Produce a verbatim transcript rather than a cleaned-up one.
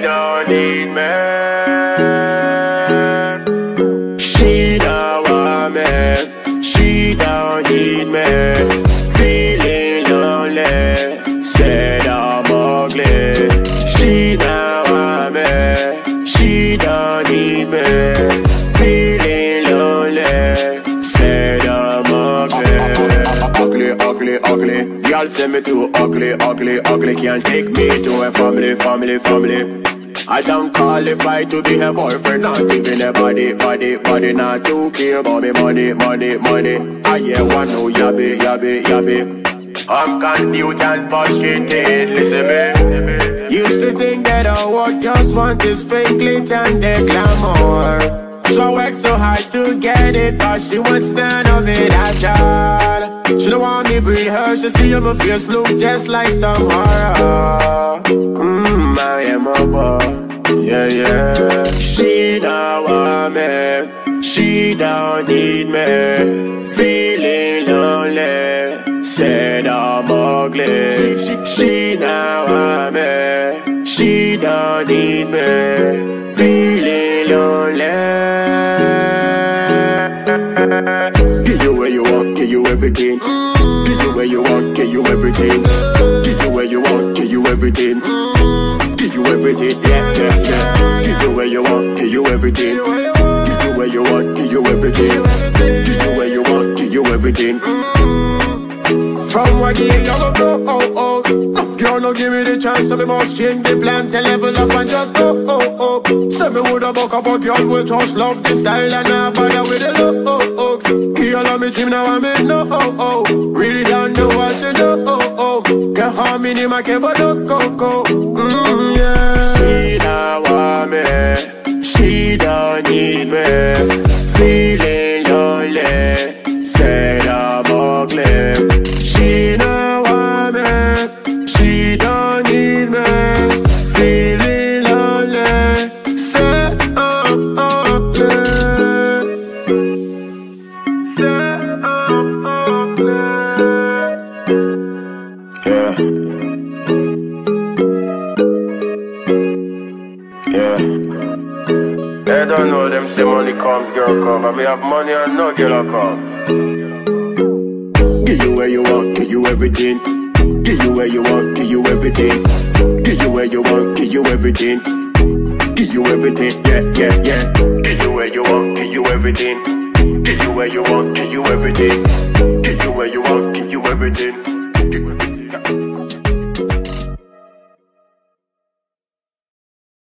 don't need me. She don't want me. She don't need me. Feeling lonely, said I'm ugly. She don't want me. She don't need me. Feeling lonely, said I'm ugly. Ugly, ugly, ugly. Y'all say me too ugly, ugly, ugly. Can't take me to a family, family, family. I don't qualify to be a boyfriend. Not giving a body, body, body. Not to care about me money, money, money. I hear one no yabby, yabby, yabby. I'm confused and frustrated, listen me. Used to think that all what girls want is fake glitter and their glamour. So I work so hard to get it, but she wants none of it at all. She don't want me breathe her, she see my face look just like some horror. Mmm, I am a boy, yeah, yeah. She don't want me, she don't need me. Feeling lonely, said I'm ugly. She, she, she don't want me, she don't need me. Feeling lonely. Give you where you want, give you everything. Give you where you want, give you everything. Give you where you want, give you everything. Give you everything, yeah, yeah, yeah. Give you where you want, give you everything. Give you where you want, give you everything. Give you where you want, give you everything. From what year you go, oh, oh. If you no give me the chance, so me must change the plan to level up and just oh, oh, oh. Say me woulda buck up a girl with just love the style and not bother with the low, oh, oh. Girl on me team now I'm in, no, oh, oh. Really don't know what to do, oh, oh. Can't harm me, ni ma ke bodo coco, mm, yeah. She don't want me, she don't need me. Feeling lonely, said I'm ugly. She don't want me, she don't need me. Feeling lonely, say I'm ugly. Say I'm ugly. Yeah. Yeah. They don't know them say money comes, girl come. And me have money and no girl come. Give you where you want, give you everything. Give you where you want, give you everything. Give you where you want, give you everything. Give you everything, yeah, yeah, yeah. Give you where you want, give you everything. Give you where you want, give you everything. Give you where you want, give you everything.